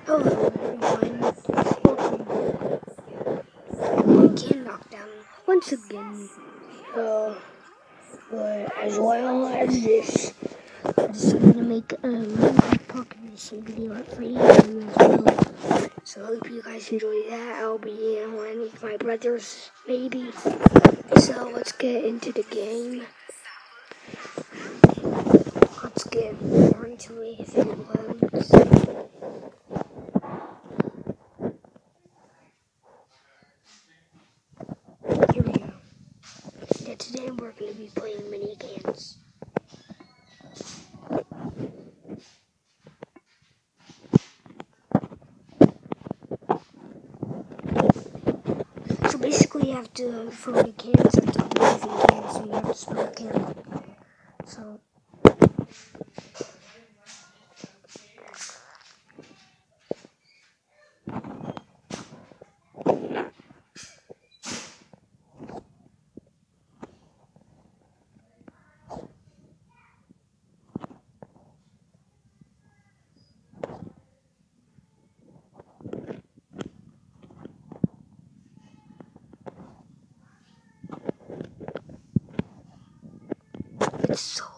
Hello everyone, welcome to Can Knockdown once again. As well as this, I'm just gonna make a Minecraft Pocket Edition video for you as well. So I hope you guys enjoy that. I'll be in one with my brothers, maybe. So let's get into the game. Let's get more into it if it loads. Here we go. Yeah, today we're going to be playing mini games. So basically you have to throw the cans on top of the cans, so you have to spell can. So it's so